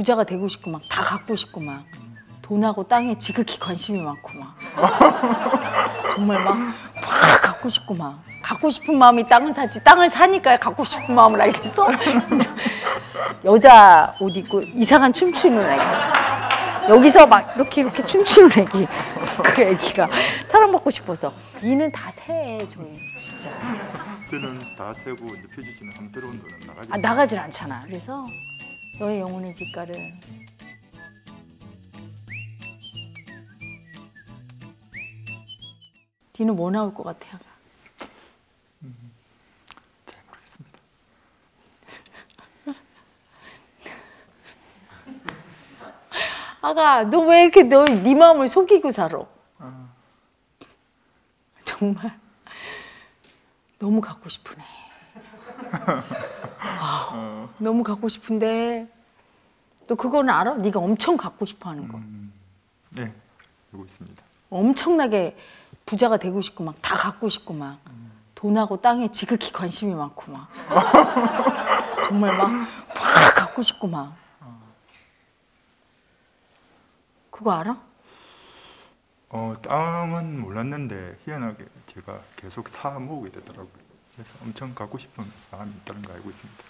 부자가 되고 싶고 막 다 갖고 싶고 막 돈하고 땅에 지극히 관심이 많고 막 정말 막 갖고 싶고 막 갖고 싶은 마음이 땅을 사지 땅을 사니까 갖고 싶은 마음을 알겠어? 여자 옷 입고 이상한 춤추는 애기 여기서 막 이렇게 춤추는 애기 그 애기가 사랑받고 싶어서 이는 다 새 저희 진짜 저는 다 세고 이제 표지 씨는 한번 들어온 돈은 나가질 않잖아. 그래서 너의 영혼의 빛깔을 니는 뭐 나올 것 같아? 잘 모르겠습니다. 아가 너 왜 이렇게 네 마음을 속이고 살아? 정말 너무 갖고 싶으네. 너무 갖고 싶은데 너 그거는 알아? 네가 엄청 갖고 싶어하는 거. 네, 알고 있습니다. 엄청나게 부자가 되고 싶고 막 다 갖고 싶고 막 돈하고 땅에 지극히 관심이 많고 막 정말 막 갖고 싶고 막 그거 알아? 땅은 몰랐는데 희한하게 제가 계속 사 모으게 되더라고요. 그래서 엄청 갖고 싶은 마음이 있다는 거 알고 있습니다.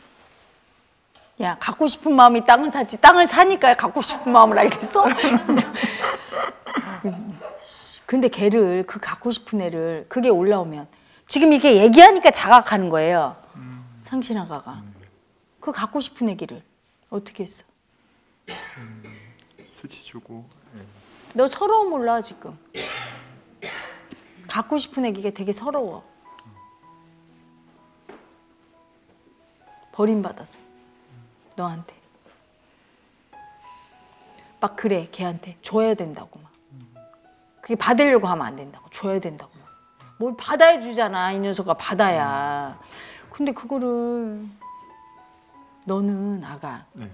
야, 갖고 싶은 마음이 땅을 사지 땅을 사니까 갖고 싶은 마음을 알겠어? 근데 걔를 그 갖고 싶은 애를 그게 올라오면 지금 이게 얘기하니까 자각하는 거예요. 상신아가가 그 갖고 싶은 애기를 어떻게 했어? 수치 주고 너 서러움 몰라 지금. 갖고 싶은 애기가 되게 서러워. 버림받아서 너한테 막 그래. 걔한테 줘야 된다고 막. 그게 받으려고 하면 안 된다고. 줘야 된다고 막. 뭘 받아야 주잖아. 이 녀석아 받아야. 근데 그거를 너는 아가 네.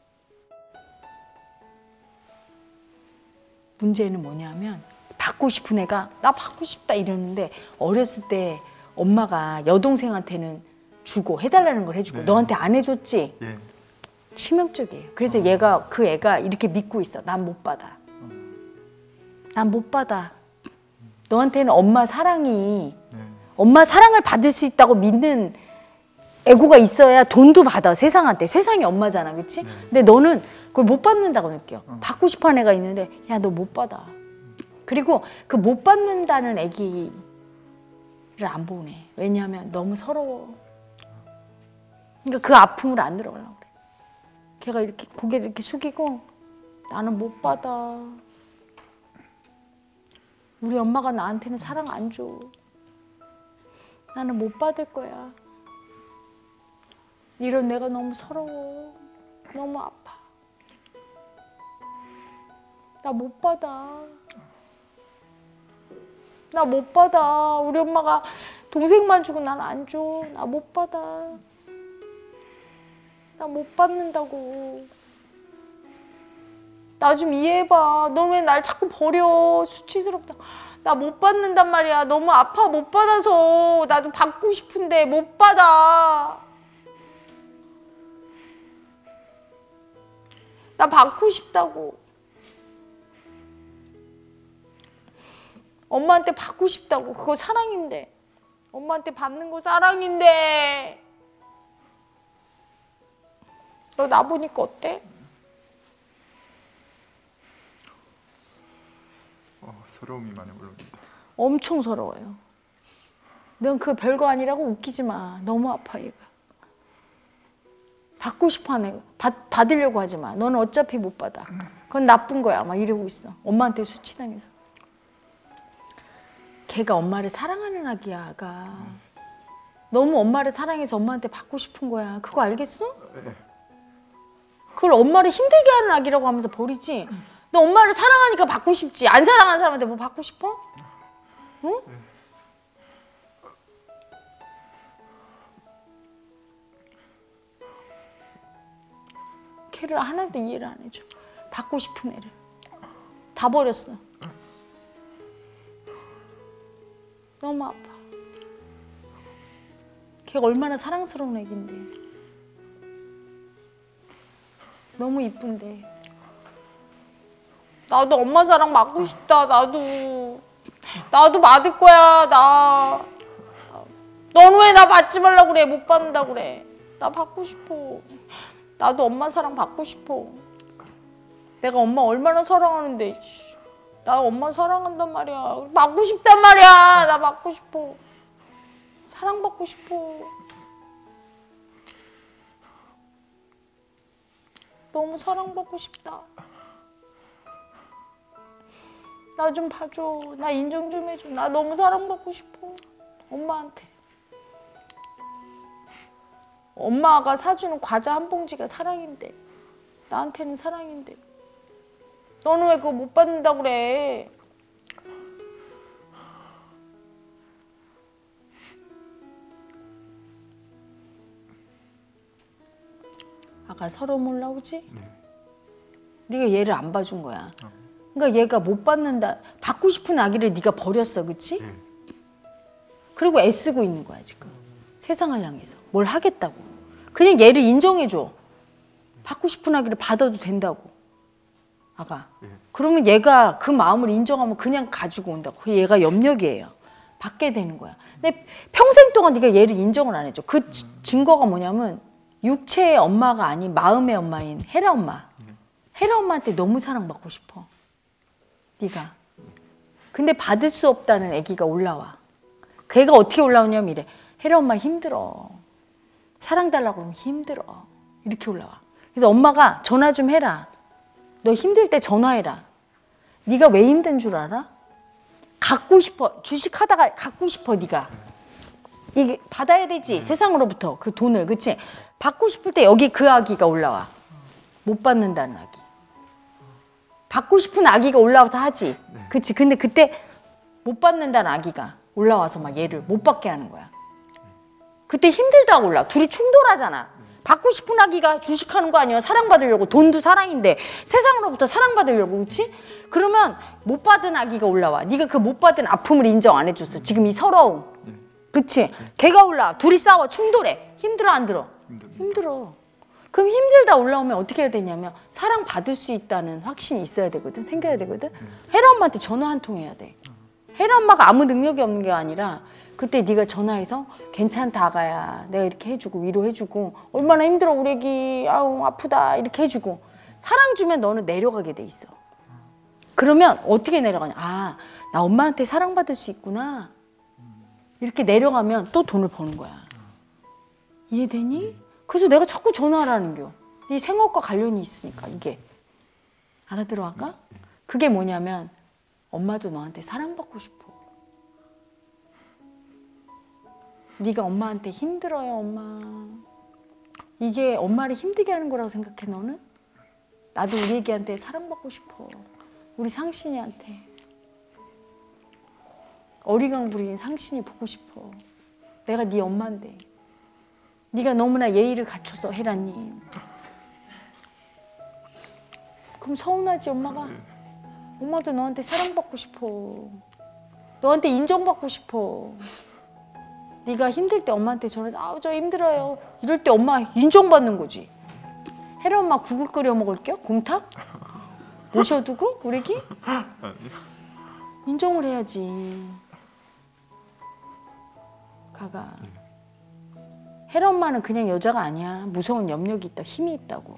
문제는 뭐냐면 받고 싶은 애가 나 받고 싶다 이러는데 어렸을 때 엄마가 여동생한테는 주고 해달라는 걸 해주고 네. 너한테 안 해줬지? 예. 치명적이에요. 그래서 얘가 그 애가 이렇게 믿고 있어. 난 못 받아. 난 못 받아. 너한테는 엄마 사랑이 엄마 사랑을 받을 수 있다고 믿는 애고가 있어야 돈도 받아. 세상한테. 세상이 엄마잖아. 그치? 근데 너는 그걸 못 받는다고 느껴. 받고 싶어하는 애가 있는데 야, 너 못 받아. 그리고 그 못 받는다는 애기를 안 보내. 왜냐하면 너무 서러워. 그러니까 그 아픔을 안 들어가려고 그래. 걔가 이렇게 고개를 이렇게 숙이고 나는 못 받아. 우리 엄마가 나한테는 사랑 안 줘. 나는 못 받을 거야. 이런 내가 너무 서러워. 너무 아파. 나 못 받아. 나 못 받아. 우리 엄마가 동생만 주고 난 안 줘. 나 못 받아. 나 못 받는다고. 나 좀 이해해봐. 너 왜 날 자꾸 버려. 수치스럽다. 나 못 받는단 말이야. 너무 아파. 못 받아서. 나도 받고 싶은데 못 받아. 나 받고 싶다고. 엄마한테 받고 싶다고. 그거 사랑인데. 엄마한테 받는 거 사랑인데. 너 나 보니까 어때? 서러움이 많이 올라옵니다. 엄청 서러워요. 넌 그거 별거 아니라고 웃기지 마. 너무 아파 얘가. 받고 싶어하는 애. 받으려고 하지 마. 너는 어차피 못 받아. 그건 나쁜 거야. 막 이러고 있어. 엄마한테 수치당해서. 걔가 엄마를 사랑하는 아기야. 아가. 너무 엄마를 사랑해서 엄마한테 받고 싶은 거야. 그거 알겠어? 네. 그걸 엄마를 힘들게 하는 아기라고 하면서 버리지. 너 엄마를 사랑하니까 받고 싶지. 안 사랑하는 사람한테 뭐 받고 싶어? 응? 걔를 하나도 이해를 안 해줘. 받고 싶은 애를. 다 버렸어. 너무 아파. 걔가 얼마나 사랑스러운 애긴데. 너무 이쁜데. 나도 엄마 사랑 받고 싶다. 나도 받을 거야. 넌 왜 나 받지 말라고 그래? 못 받는다고 그래. 나 받고 싶어. 나도 엄마 사랑 받고 싶어. 내가 엄마 얼마나 사랑하는데. 나 엄마 사랑한단 말이야. 받고 싶단 말이야. 나 받고 싶어. 사랑받고 싶어. 너무 사랑받고 싶다. 나 좀 봐줘. 나 인정 좀 해줘. 나 너무 사랑받고 싶어. 엄마한테. 엄마가 사주는 과자 한 봉지가 사랑인데. 나한테는 사랑인데. 너는 왜 그거 못 받는다고 그래? 아까 서러움 올라오지? 네. 네가 얘를 안 봐준 거야. 그러니까 얘가 못 받는다. 받고 싶은 아기를 네가 버렸어, 그치? 네. 그리고 애쓰고 있는 거야 지금. 세상을 향해서. 뭘 하겠다고. 그냥 얘를 인정해줘. 받고 싶은 아기를 받아도 된다고. 아가. 네. 그러면 얘가 그 마음을 인정하면 그냥 가지고 온다고. 그게 얘가 염력이에요. 받게 되는 거야. 근데 평생 동안 네가 얘를 인정을 안 해줘. 그 증거가 뭐냐면 육체의 엄마가 아닌 마음의 엄마인 헤라 엄마. 헤라 엄마한테 너무 사랑받고 싶어. 네가. 근데 받을 수 없다는 아기가 올라와. 걔가 어떻게 올라오냐면 이래. 헤라 엄마 힘들어. 사랑 달라고 그러면 힘들어. 이렇게 올라와. 그래서 엄마가 전화 좀 해라. 너 힘들 때 전화해라. 네가 왜 힘든 줄 알아? 갖고 싶어. 주식하다가 갖고 싶어 네가. 이게 받아야 되지. 세상으로부터 그 돈을. 그치? 받고 싶을 때 여기 그 아기가 올라와. 못 받는다는 아기. 받고 싶은 아기가 올라와서 하지. 그치? 근데 그때 못 받는다는 아기가 올라와서 막 얘를 못 받게 하는 거야. 그때 힘들다고 올라. 둘이 충돌하잖아. 받고 싶은 아기가 주식하는 거 아니야. 사랑받으려고. 돈도 사랑인데 세상으로부터 사랑받으려고. 그치? 그러면 못 받은 아기가 올라와. 네가 그 못 받은 아픔을 인정 안 해줬어. 지금 이 서러움. 그치? 걔가 올라와. 둘이 싸워. 충돌해. 힘들어 안 들어? 힘들어. 그럼 힘들다 올라오면 어떻게 해야 되냐면 사랑받을 수 있다는 확신이 있어야 되거든. 생겨야 되거든. 혜라 엄마한테 전화 한 통 해야 돼. 혜라 엄마가 아무 능력이 없는 게 아니라 그때 네가 전화해서 괜찮다 아가야. 내가 이렇게 해주고 위로해주고 얼마나 힘들어 우리 애기. 아우 아프다. 이렇게 해주고 사랑 주면 너는 내려가게 돼 있어. 그러면 어떻게 내려가냐. 아, 나 엄마한테 사랑받을 수 있구나. 이렇게 내려가면 또 돈을 버는 거야. 이해되니? 그래서 내가 자꾸 전화하라는 겨. 네 생업과 관련이 있으니까 이게. 알아들어 아까? 그게 뭐냐면 엄마도 너한테 사랑받고 싶어. 네가 엄마한테 힘들어요 엄마. 이게 엄마를 힘들게 하는 거라고 생각해 너는? 나도 우리 애기한테 사랑받고 싶어. 우리 상신이한테. 어리광 부린 상신이 보고 싶어. 내가 네 엄마인데. 네가 너무나 예의를 갖춰서 헤라님. 그럼 서운하지 엄마가? 엄마도 너한테 사랑받고 싶어. 너한테 인정받고 싶어. 네가 힘들 때 엄마한테 전화해서 아우 저 힘들어요. 이럴 때 엄마 인정받는 거지. 헤라 엄마 국을 끓여 먹을게요? 곰탕? 모셔두고 우리 애기? 인정을 해야지. 가가. 헤라 엄마는 그냥 여자가 아니야. 무서운 염력이 있다. 힘이 있다고.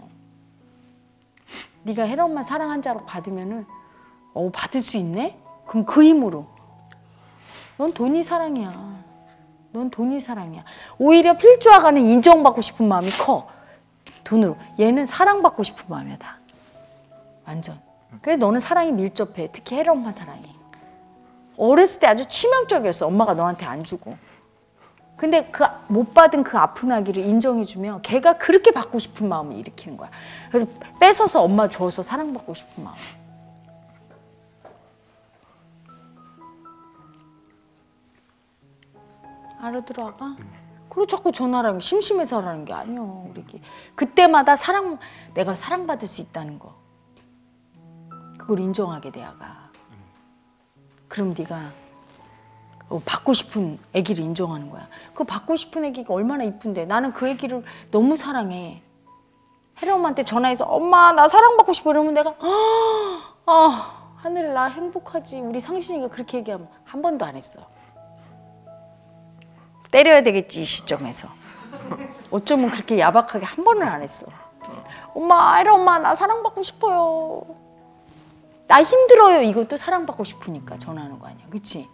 네가 헤라 엄마 사랑 한 자로 받으면은 받을 수 있네? 그럼 그 힘으로. 넌 돈이 사랑이야. 넌 돈이 사랑이야. 오히려 필주아가는 인정받고 싶은 마음이 커. 돈으로. 얘는 사랑받고 싶은 마음이야 다. 완전. 그래서 너는 사랑이 밀접해. 특히 헤라 엄마 사랑이. 어렸을 때 아주 치명적이었어. 엄마가 너한테 안 주고. 근데 그 못 받은 그 아픈 아기를 인정해주면 걔가 그렇게 받고 싶은 마음을 일으키는 거야. 그래서 뺏어서 엄마 줘서 사랑받고 싶은 마음. 알아들어 아가? 그리고 자꾸 전화라는 게 심심해서 하라는 게 아니야. 우리 애기. 그때마다 내가 사랑받을 수 있다는 거. 그걸 인정하게 돼 아가. 그럼 네가 받고 싶은 아기를 인정하는 거야. 그 받고 싶은 아기가 얼마나 이쁜데 나는 그 아기를 너무 사랑해. 혜령 엄마한테 전화해서 엄마 나 사랑받고 싶어 이러면 내가 하늘에 나 행복하지. 우리 상신이가 그렇게 얘기하면 한 번도 안 했어. 때려야 되겠지 이 시점에서. 어쩌면 그렇게 야박하게 한 번은 안 했어. 엄마 혜령 엄마 나 사랑받고 싶어요. 나 힘들어요. 이것도 사랑받고 싶으니까 전화하는 거 아니야. 그치?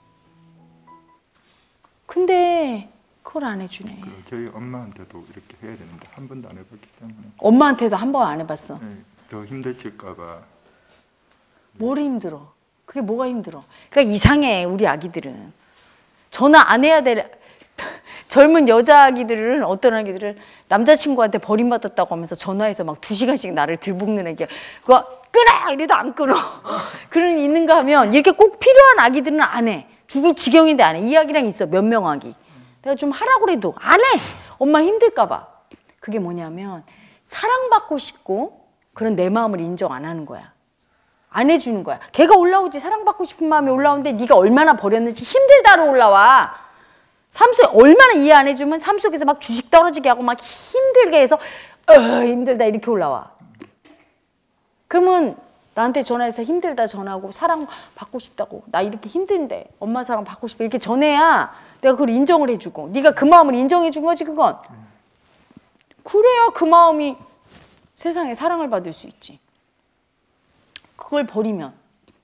근데 그걸 안 해주네. 저희 엄마한테도 이렇게 해야 되는데 한 번도 안 해봤기 때문에. 엄마한테도 한 번 안 해봤어. 네, 더 힘드실까 봐. 뭘 힘들어? 그게 뭐가 힘들어? 그러니까 이상해 우리 아기들은. 전화 안 해야 될 젊은 여자 아기들은 어떤 아기들은 남자친구한테 버림받았다고 하면서 전화해서 막 2시간씩 나를 들볶는 애기. 그거 끊어! 이래도 안 끊어. 그런 있는가 하면 이렇게 꼭 필요한 아기들은 안 해. 죽을 지경인데 안 해. 이 아기랑 있어 몇 명 아기. 내가 좀 하라고 해도 안 해. 엄마 힘들까 봐. 그게 뭐냐면 사랑받고 싶고 그런 내 마음을 인정 안 하는 거야. 안 해주는 거야. 걔가 올라오지. 사랑받고 싶은 마음이 올라오는데 네가 얼마나 버렸는지 힘들다로 올라와. 삶 속에 얼마나 이해 안 해주면 삶 속에서 막 주식 떨어지게 하고 막 힘들게 해서 힘들다 이렇게 올라와. 그러면 나한테 전화해서 힘들다 전화하고 사랑받고 싶다고 나 이렇게 힘든데 엄마 사랑 받고 싶어 이렇게 전해야 내가 그걸 인정을 해주고 네가 그 마음을 인정해 준 거지 그건. 그래야 그 마음이 세상에 사랑을 받을 수 있지. 그걸 버리면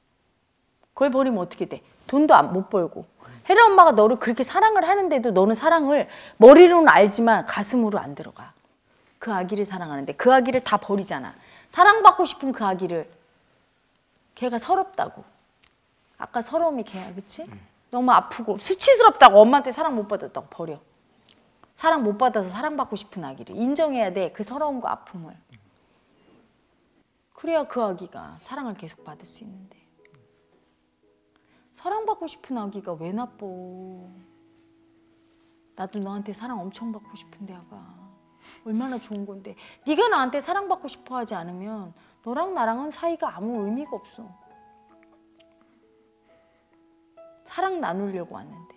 어떻게 돼? 돈도 못 벌고. 혜라 엄마가 너를 그렇게 사랑을 하는데도 너는 사랑을 머리로는 알지만 가슴으로 안 들어가. 그 아기를 사랑하는데 그 아기를 다 버리잖아. 사랑받고 싶은 그 아기를 걔가 서럽다고. 아까 서러움이 걔야, 그치? 너무 아프고 수치스럽다고 엄마한테 사랑 못 받았다고 버려. 사랑 못 받아서 사랑받고 싶은 아기를 인정해야 돼. 그 서러움과 아픔을. 그래야 그 아기가 사랑을 계속 받을 수 있는데. 사랑받고 싶은 아기가 왜 나빠? 나도 너한테 사랑 엄청 받고 싶은데 아가. 얼마나 좋은 건데. 네가 나한테 사랑받고 싶어 하지 않으면 너랑 나랑은 사이가 아무 의미가 없어. 사랑 나누려고 왔는데.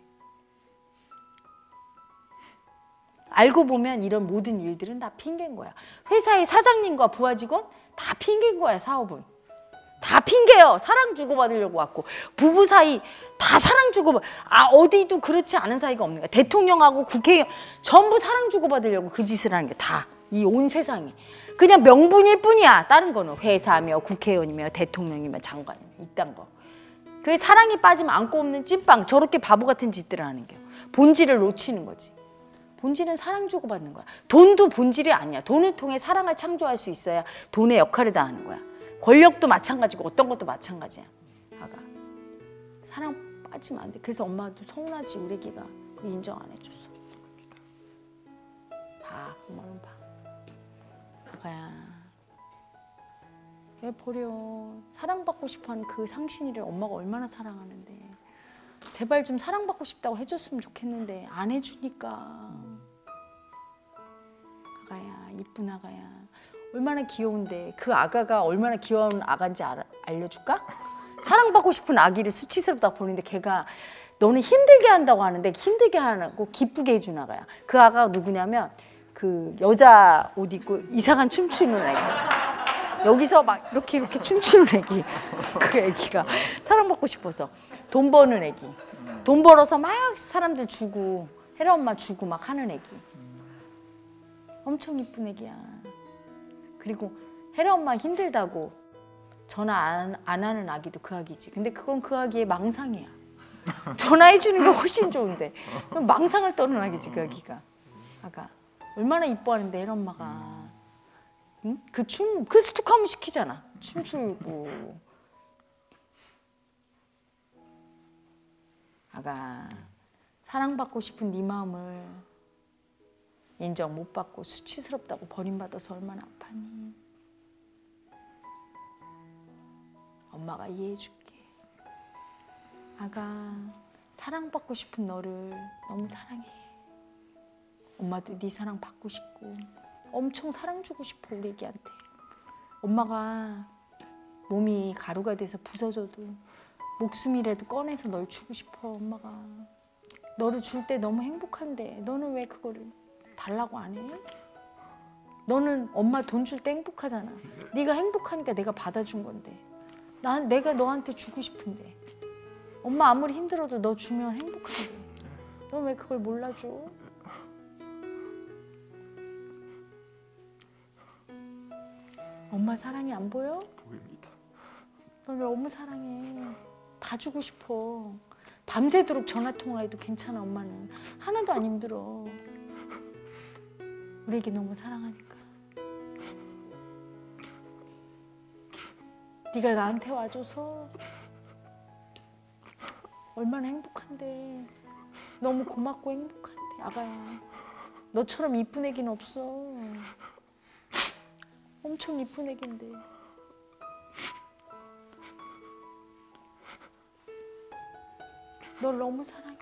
알고 보면 이런 모든 일들은 다 핑계인 거야. 회사의 사장님과 부하 직원 다 핑계인 거야. 사업은. 다 핑계요. 사랑 주고받으려고 왔고 부부 사이 다 사랑 주고받. 어디도 그렇지 않은 사이가 없는 거야. 대통령하고 국회의원 전부 사랑 주고받으려고 그 짓을 하는 게 다 이 온 세상이. 그냥 명분일 뿐이야. 다른 거는 회사며 국회의원이며 대통령이며 장관이며 이딴 거. 그게 사랑이 빠지면 안고 없는 찐빵. 저렇게 바보 같은 짓들을 하는 게 본질을 놓치는 거지. 본질은 사랑 주고받는 거야. 돈도 본질이 아니야. 돈을 통해 사랑을 창조할 수 있어야 돈의 역할을 다 하는 거야. 권력도 마찬가지고 어떤 것도 마찬가지야. 아가 사랑 빠지면 안 돼. 그래서 엄마도 서운하지. 우리 애기가 그 인정 안 해줬어. 봐. 엄마는 봐. 아가야 왜 버려. 사랑받고 싶어하는 그 상신이를 엄마가 얼마나 사랑하는데. 제발 좀 사랑받고 싶다고 해줬으면 좋겠는데 안 해주니까. 아가야 이쁜 아가야. 얼마나 귀여운데. 그 아가가 얼마나 귀여운 아가인지 알려줄까? 사랑받고 싶은 아기를 수치스럽다고 보는데 걔가 너는 힘들게 한다고 하는데 힘들게 하고 기쁘게 해준 아가야. 그 아가가 누구냐면 그 여자 옷 입고 이상한 춤추는 애기. 여기서 막 이렇게 춤추는 애기. 그 애기가 사랑받고 싶어서 돈 버는 애기. 돈 벌어서 막 사람들 주고 혜라 엄마 주고 막 하는 애기. 엄청 이쁜 애기야. 그리고 혜라 엄마 힘들다고 전화 안 하는 아기도 그 아기지. 근데 그건 그 아기의 망상이야. 전화해 주는 게 훨씬 좋은데 망상을 떠는 아기지 그 아기가. 아가 얼마나 이뻐하는데 혜라 엄마가. 응? 그 스툭하면 시키잖아. 춤추고. 아가 사랑받고 싶은 네 마음을 인정 못 받고 수치스럽다고 버림받아서 얼마나 아팠니? 엄마가 이해해 줄게. 아가 사랑받고 싶은 너를 너무 사랑해. 엄마도 네 사랑 받고 싶고 엄청 사랑 주고 싶어 우리 애기한테. 엄마가 몸이 가루가 돼서 부서져도 목숨이라도 꺼내서 널 주고 싶어. 엄마가 너를 줄 때 너무 행복한데 너는 왜 그거를 달라고 안 해? 너는 엄마 돈 줄 때 행복하잖아. 네가 행복하니까 내가 받아준 건데. 내가 너한테 주고 싶은데. 엄마 아무리 힘들어도 너 주면 행복한데. 넌 왜 그걸 몰라줘? 엄마 사랑이 안 보여? 보입니다. 넌 왜 너무 사랑해. 다 주고 싶어. 밤새도록 전화통화해도 괜찮아. 엄마는 하나도 안 힘들어. 우리 애기 너무 사랑하니까. 네가 나한테 와줘서 얼마나 행복한데. 너무 고맙고 행복한데 아가야. 너처럼 이쁜 애기는 없어. 엄청 이쁜 애기인데. 널 너무 사랑해.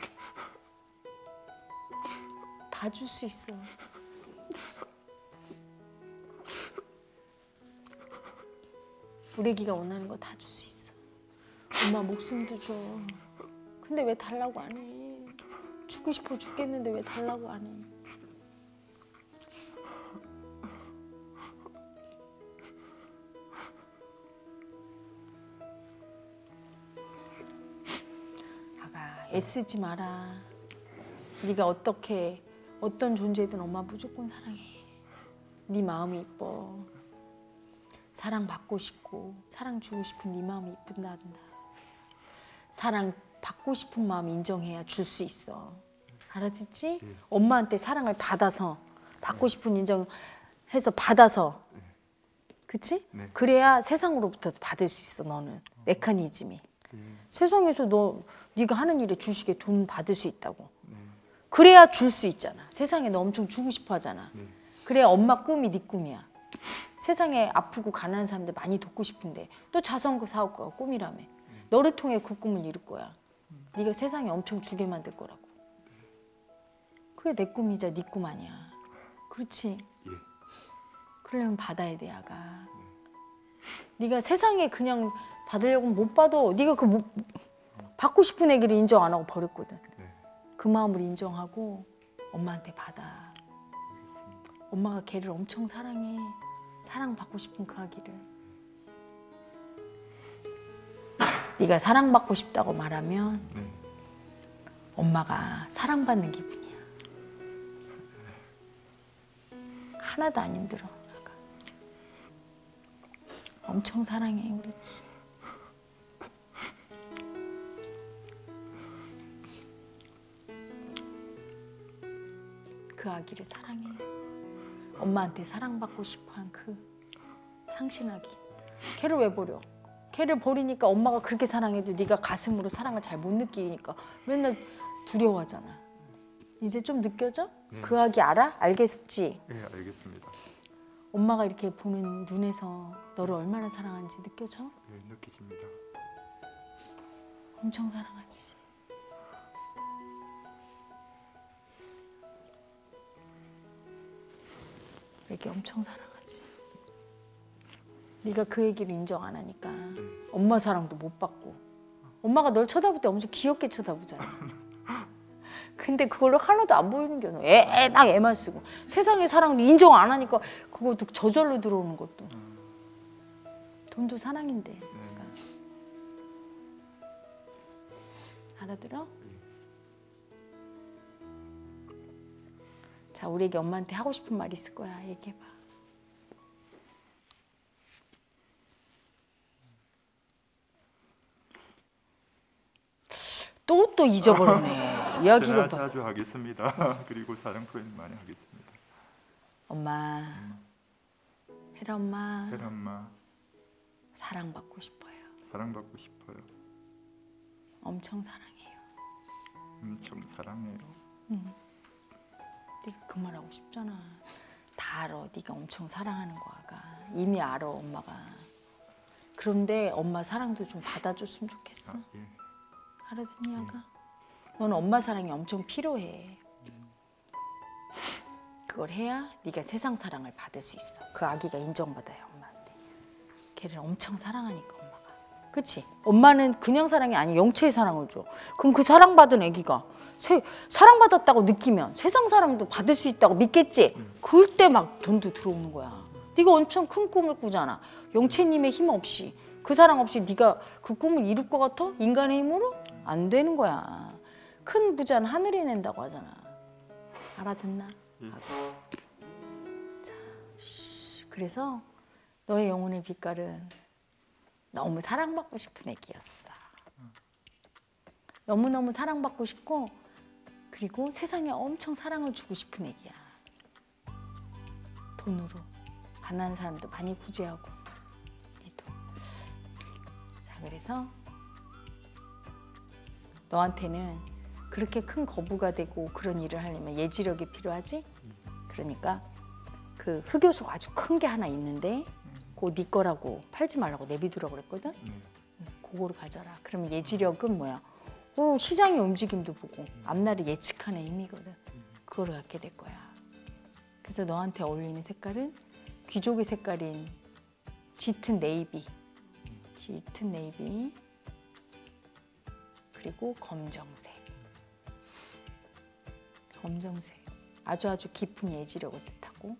다 줄 수 있어. 우리 애기가 원하는 거 다 줄 수 있어. 엄마 목숨도 줘. 근데 왜 달라고 안 해? 주고 싶어 죽겠는데 왜 달라고 안 해? 아가, 애쓰지 마라. 네가 어떤 존재든 엄마 무조건 사랑해. 네 마음이 이뻐. 사랑받고 싶고 사랑 주고 싶은 네 마음이 이쁜다. 사랑 받고 싶은 마음 인정해야 줄 수 있어. 알아듣지? 엄마한테 사랑을 받아서 받고 싶은 인정해서 받아서 그치? 네. 그래야 세상으로부터 받을 수 있어. 너는 메커니즘이. 세상에서 네가 하는 일에 주식에 돈 받을 수 있다고. 그래야 줄 수 있잖아. 세상에 너 엄청 주고 싶어 하잖아. 그래야 엄마 꿈이 네 꿈이야. 세상에 아프고 가난한 사람들 많이 돕고 싶은데 또 자전거 사올 거야. 꿈이라며. 너를 통해 그 꿈을 이룰 거야. 네가 세상에 엄청 주게 만들 거라고. 그게 내 꿈이자 네 꿈 아니야. 그렇지? 예. 그러려면 받아야 돼, 아가. 네가 세상에 그냥 받으려고 못 받아. 네가 받고 싶은 애기를 인정 안 하고 버렸거든. 네. 그 마음을 인정하고 엄마한테 받아. 알겠습니다. 엄마가 걔를 엄청 사랑해. 사랑받고 싶은 그 아기를. 네가 사랑받고 싶다고 말하면 네. 엄마가 사랑받는 기분이야. 하나도 안 힘들어. 아가. 엄청 사랑해 우리. 그 아기를 사랑해. 엄마한테 사랑받고 싶어한 그 상신아기. 걔를 왜 버려? 걔를 버리니까 엄마가 그렇게 사랑해도 네가 가슴으로 사랑을 잘 못 느끼니까 맨날 두려워하잖아. 이제 좀 느껴져? 네. 그 아기 알아? 알겠지? 네, 알겠습니다. 엄마가 이렇게 보는 눈에서 너를 얼마나 사랑하는지 느껴져? 네, 느껴집니다. 엄청 사랑하지. 애기 엄청 사랑하지. 네가 그 얘기를 인정 안 하니까 엄마 사랑도 못 받고. 엄마가 널 쳐다볼 때 엄청 귀엽게 쳐다보잖아. 근데 그걸로 하나도 안 보이는 게 너. 딱 애만 쓰고. 세상의 사랑도 인정 안 하니까 그것도 저절로 들어오는 것도. 돈도 사랑인데. 그러니까. 알아들어? 자, 우리 애기 엄마한테 하고 싶은 말 있을 거야. 얘기해봐. 또 잊어버렸네. 이야기가 전화 자주 하겠습니다. 그리고 사랑 표현 많이 하겠습니다. 엄마, 혜라 엄마, 혜라 엄마, 사랑받고 싶어요. 사랑받고 싶어요. 엄청 사랑해요. 엄청 사랑해요. 네가 그 말하고 싶잖아. 다 알아. 네가 엄청 사랑하는 거 아가. 이미 알아 엄마가. 그런데 엄마 사랑도 좀 받아줬으면 좋겠어. 아, 예. 알아듣니 아가? 너는 엄마 사랑이 엄청 필요해. 그걸 해야 네가 세상 사랑을 받을 수 있어. 그 아기가 인정받아요 엄마한테. 걔를 엄청 사랑하니까 엄마가. 그치? 엄마는 그냥 사랑이 아니 영체의 사랑을 줘. 그럼 그 사랑받은 아기가 사랑받았다고 느끼면 세상 사랑도 받을 수 있다고 믿겠지. 그럴 때 막 돈도 들어오는 거야. 네가 엄청 큰 꿈을 꾸잖아. 영채님의 힘 없이, 그 사랑 없이 네가 그 꿈을 이룰 것 같아? 인간의 힘으로? 안 되는 거야. 큰 부자는 하늘이 낸다고 하잖아. 알아듣나? 자, 그래서 너의 영혼의 빛깔은 너무 사랑받고 싶은 애기였어. 너무너무 사랑받고 싶고, 그리고 세상에 엄청 사랑을 주고 싶은 애기야. 돈으로 가난한 사람도 많이 구제하고, 네 돈. 자, 그래서 너한테는 그렇게 큰 거부가 되고 그런 일을 하려면 예지력이 필요하지? 그러니까 그 흑요소 아주 큰 게 하나 있는데 그거 네 거라고 팔지 말라고 내비두라고 그랬거든? 그거를 가져라. 그러면 예지력은 뭐야? 시장의 움직임도 보고 앞날을 예측하는 힘이거든. 그거를 갖게 될 거야. 그래서 너한테 어울리는 색깔은 귀족의 색깔인 짙은 네이비, 그리고 검정색. 아주 깊은 예지력을 뜻하고,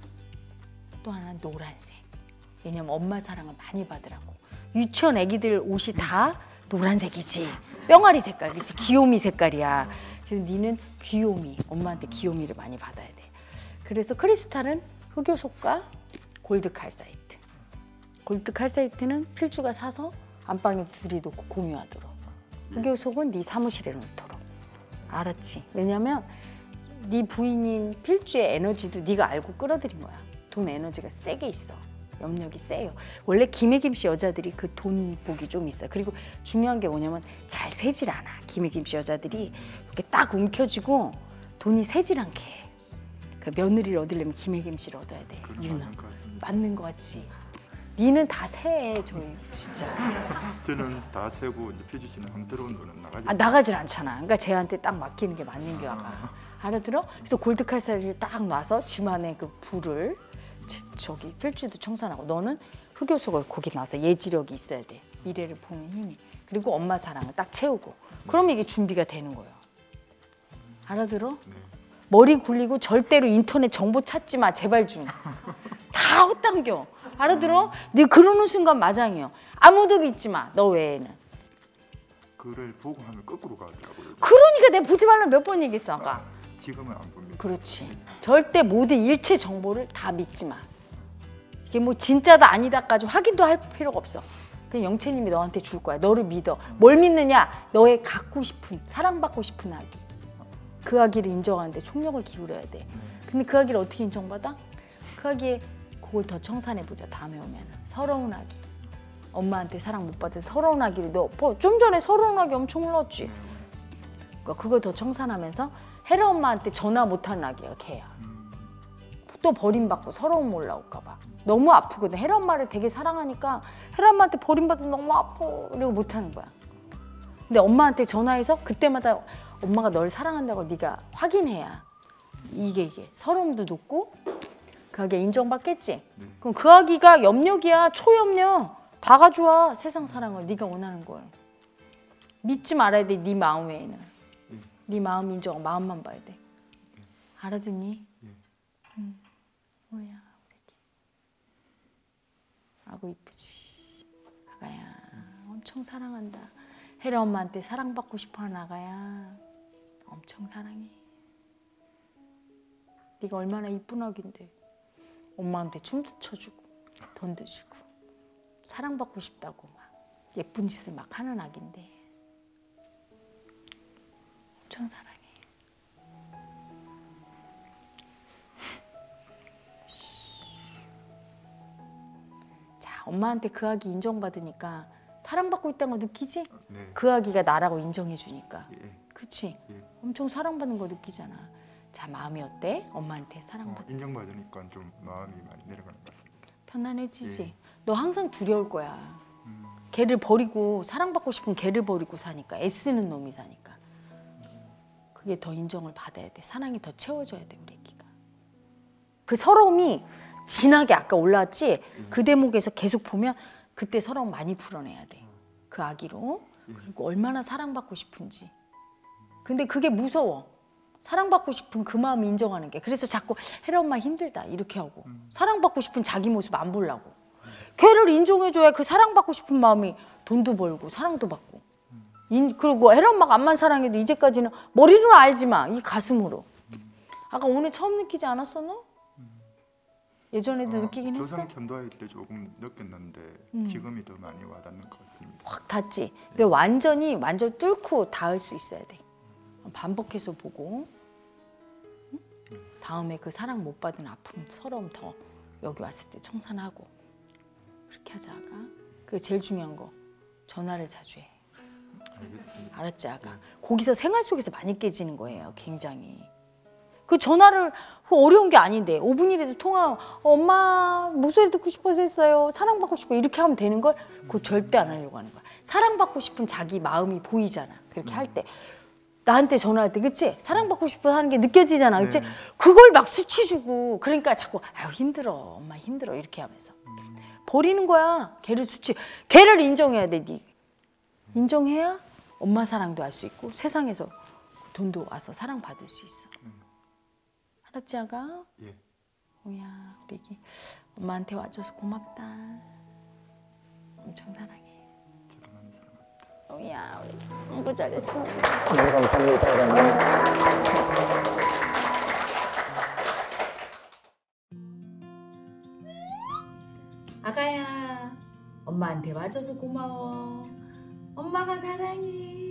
또 하나는 노란색. 왜냐면 엄마 사랑을 많이 받으라고. 유치원 애기들 옷이 다 노란색이지. 뿅아리 색깔, 그치? 귀요미 색깔이야. 그래서 니는 귀요미, 엄마한테 귀요미를 많이 받아야 돼. 그래서 크리스탈은 흑요석과 골드 칼사이트. 골드 칼사이트는 필주가 사서 안방에 둘이 놓고 공유하도록. 흑요석은 네 사무실에 놓도록. 알았지? 왜냐면 네 부인인 필주의 에너지도 네가 알고 끌어들인 거야. 돈 에너지가 세게 있어. 염력이 세요. 원래 김혜김씨 여자들이 그 돈 복이 좀 있어요. 그리고 중요한 게 뭐냐면 잘 새질 않아. 김혜김씨 여자들이 이렇게 딱 움켜쥐고 돈이 새질 않게 해. 그 며느리를 얻으려면 김혜김씨를 얻어야 돼. 유너. 맞는 거 같지? 니는 다 새. 저희 진짜. 저는 다 세고 필주 씨는 한 들어온 돈은 나가지. 나가질 않잖아. 그러니까 쟤한테 딱 맡기는 게 맞는 게 와가. 알아들어? 그래서 골드칼사를 딱 놔서 집 안에 그 불을 저기 필주도 청산하고, 너는 흑요석을 거기 놔서 예지력이 있어야 돼. 미래를 보는 힘이. 그리고 엄마 사랑을 딱 채우고. 그러면 이게 준비가 되는 거예요. 알아들어? 네. 머리 굴리고 절대로 인터넷 정보 찾지 마. 제발 좀. 다 헛당겨. 알아들어? 네 그러는 순간 마장이요. 아무도 믿지 마. 너 외에는. 글을 보고 하면 거꾸로 가더라고요. 그러니까 내가 보지 말라고 몇 번 얘기했어 아까. 지금은 안 봅니다. 그렇지. 절대 모든 일체 정보를 다 믿지 마. 이게 뭐 진짜다 아니다까지 확인도 할 필요가 없어. 그냥 영채님이 너한테 줄 거야. 너를 믿어. 뭘 믿느냐? 너의 갖고 싶은, 사랑받고 싶은 아기. 그 아기를 인정하는데 총력을 기울여야 돼. 근데 그 아기를 어떻게 인정받아? 그 아기의 그걸 더 청산해보자. 다음에 오면 서러운 아기. 엄마한테 사랑 못 받은 서러운 아기를 너 좀 전에 서러운 아기 엄청 올랐지. 그러니까 그걸 더 청산하면서 헤라 엄마한테 전화 못하는 아기가 걔야. 또 버림받고 서러움 올라올까 봐. 너무 아프거든. 헤라 엄마를 되게 사랑하니까 헤라 엄마한테 버림받으면 너무 아파. 이러고 못하는 거야. 근데 엄마한테 전화해서 그때마다 엄마가 널 사랑한다고 네가 확인해야 이게 서러움도 높고 그 아기가 인정받겠지? 그럼 그 아기가 염력이야. 초염력. 다 가져와. 세상 사랑을. 네가 원하는 걸. 믿지 말아야 돼. 네 마음에는. 네 마음 인정, 마음만 봐야 돼. 알아듣니? 뭐야, 우리 애기. 아고 이쁘지. 아가야, 엄청 사랑한다. 혜라 엄마한테 사랑받고 싶어하는 아가야. 엄청 사랑해. 네가 얼마나 이쁜 아기인데. 엄마한테 춤도 춰주고, 돈도 주고, 사랑받고 싶다고 막 예쁜 짓을 막 하는 아기인데. 엄청 사랑해. 자, 엄마한테 그 아기 인정받으니까 사랑받고 있다는 거 느끼지? 네. 그 아기가 나라고 인정해 주니까. 예. 그치? 예. 엄청 사랑받는 거 느끼잖아. 자, 마음이 어때? 엄마한테 사랑받는 인정받으니까 좀 마음이 많이 내려가는 것 같습니다. 편안해지지? 예. 너 항상 두려울 거야. 걔를 버리고, 사랑받고 싶은 걔를 버리고 사니까. 애쓰는 놈이 사니까. 그게 더 인정을 받아야 돼. 사랑이 더 채워져야 돼, 우리 애기가. 그 서러움이 진하게 아까 올라왔지? 그 대목에서 계속 보면 그때 서러움 많이 풀어내야 돼. 그 아기로. 그리고 얼마나 사랑받고 싶은지. 근데 그게 무서워. 사랑받고 싶은 그 마음 인정하는 게. 그래서 자꾸 혜라 엄마 힘들다 이렇게 하고 사랑받고 싶은 자기 모습 안 보려고. 걔를 인정해줘야 그 사랑받고 싶은 마음이 돈도 벌고 사랑도 받고. 그리고 혜라 엄마가 암만 사랑해도 이제까지는 머리로 알지만 이 가슴으로. 아까 오늘 처음 느끼지 않았어 너? 예전에도 느끼긴 했어? 조상 전도할 때 조금 느꼈는데 지금이 더 많이 와닿는 것 같습니다. 확 닿지? 근데 완전 뚫고 닿을 수 있어야 돼. 반복해서 보고 다음에 그 사랑 못 받은 아픔, 서러움 더 여기 왔을 때 청산하고 그렇게 하자 아가. 그리고 제일 중요한 거 전화를 자주 해. 알겠습니다. 알았지 아가? 거기서 생활 속에서 많이 깨지는 거예요. 굉장히. 그 전화를 어려운 게 아닌데 5분이라도 통화 엄마 목소리 듣고 싶어서 했어요. 사랑받고 싶어 이렇게 하면 되는 걸 그거 절대 안 하려고 하는 거야. 사랑받고 싶은 자기 마음이 보이잖아. 그렇게 할 때. 나한테 전화할 때 그치? 사랑받고 싶어 하는 게 느껴지잖아. 그치? 네. 그걸 막 수치 주고 그러니까 자꾸 아유 힘들어 엄마 힘들어 이렇게 하면서 버리는 거야. 걔를 걔를 인정해야 돼. 네. 인정해야 엄마 사랑도 할 수 있고 세상에서 돈도 와서 사랑받을 수 있어. 알았지 아가? 예. 오야 우리 애기 엄마한테 와줘서 고맙다. 엄청 사랑해. 저도 많이 사랑합니다. 오야 우리 애기 너무 잘했어. 네, 감사합니다, 여러분. 아가야 엄마한테 와줘서 고마워. 엄마가 사랑해.